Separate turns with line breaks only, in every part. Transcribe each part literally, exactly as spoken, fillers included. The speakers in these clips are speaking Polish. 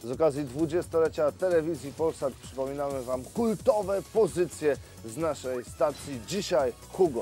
Z okazji dwudziestolecia telewizji Polsat przypominamy Wam kultowe pozycje z naszej stacji. Dzisiaj Hugo.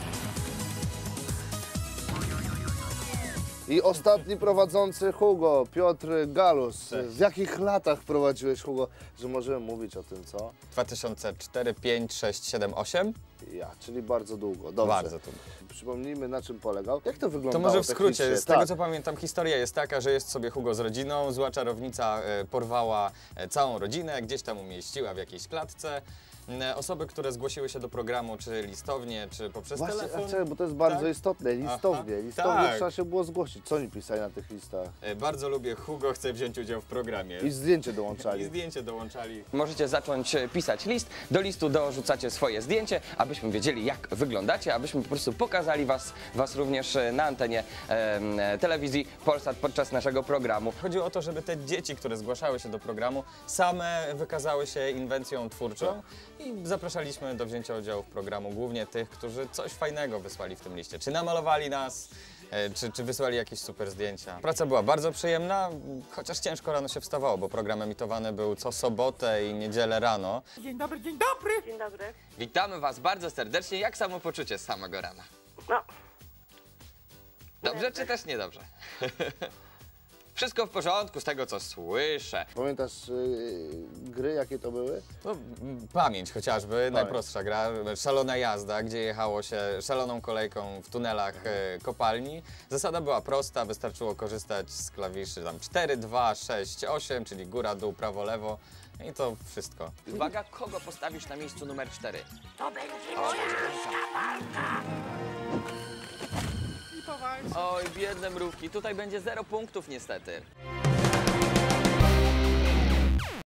I ostatni prowadzący Hugo, Piotr Galus.
Cześć.
W jakich latach prowadziłeś Hugo, że możemy mówić o tym, co?
dwa tysiące cztery, pięć, sześć, siedem, osiem?
Ja, czyli bardzo długo. Dobrze.
Bardzo długo.
Przypomnijmy, na czym polegał. Jak to wyglądało?
To może w skrócie,
technicznie?
z tego
Tak.
co pamiętam, historia jest taka, że jest sobie Hugo z rodziną, zła czarownica e, porwała e, całą rodzinę, gdzieś tam umieściła w jakiejś klatce. E, Osoby, które zgłosiły się do programu, czy listownie, czy poprzez
Właśnie,
telefon.
a czekaj, bo to jest bardzo
Tak?
istotne. Listownie.
Aha,
Listownie
tak.
trzeba się było zgłosić. Co oni pisali na tych listach?
E, Bardzo lubię Hugo, chcę wziąć udział w programie.
I zdjęcie
I
dołączali.
zdjęcie dołączali.
Możecie zacząć pisać list, do listu dorzucacie swoje zdjęcie, abyśmy wiedzieli, jak wyglądacie, abyśmy po prostu pokazali was, was również na antenie e, telewizji Polsat podczas naszego programu.
Chodziło o to, żeby te dzieci, które zgłaszały się do programu, same wykazały się inwencją twórczą i zapraszaliśmy do wzięcia udziału w programu głównie tych, którzy coś fajnego wysłali w tym liście. Czy namalowali nas, e, czy, czy wysłali jakieś super zdjęcia. Praca była bardzo przyjemna, chociaż ciężko rano się wstawało, bo program emitowany był co sobotę i niedzielę rano.
Dzień dobry, dzień dobry.
Dzień dobry.
Witamy was bardzo serdecznie. Jak samopoczucie z samego rana?
No,
Dobrze czy też niedobrze? Wszystko w porządku z tego, co słyszę.
Pamiętasz yy, gry, jakie to były?
No, m, pamięć chociażby, najprostsza gra, szalona jazda, gdzie jechało się szaloną kolejką w tunelach e, kopalni. Zasada była prosta, wystarczyło korzystać z klawiszy tam cztery, dwa, sześć, osiem, czyli góra, dół, prawo, lewo i to wszystko.
Uwaga, kogo postawisz na miejscu numer cztery?
to będzie moja
I powalczy.
Oj, biedne mrówki, tutaj będzie zero punktów niestety.